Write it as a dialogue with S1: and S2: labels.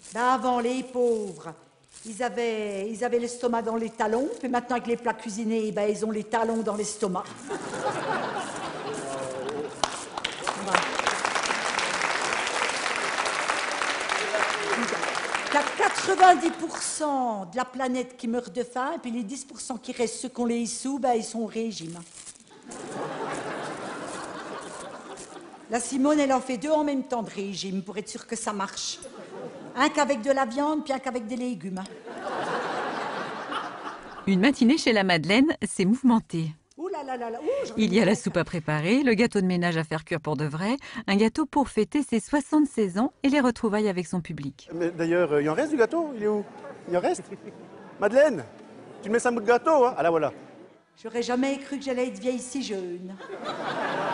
S1: Ben avant, les pauvres, ils avaient l'estomac dans les talons, puis maintenant avec les plats cuisinés, ben, ils ont les talons dans l'estomac. Voilà. Il y a 90% de la planète qui meurt de faim, et puis les 10% qui restent, ceux qui ont les sous, ben, ils sont au régime. La Simone, elle en fait 2 en même temps de régime, pour être sûre que ça marche. Un qu'avec de la viande, puis un qu'avec des légumes.
S2: Une matinée chez la Madeleine s'est mouvementée.
S1: Ouh là là là là,
S2: Il y a la soupe à préparer, le gâteau de ménage à faire cuire pour de vrai, un gâteau pour fêter ses 76 ans et les retrouvailles avec son public.
S3: Mais d'ailleurs, il en reste du gâteau? Il est où? Il en reste? Madeleine, tu me mets un bout de gâteau, hein? Ah là, voilà.
S1: J'aurais jamais cru que j'allais être vieille si jeune.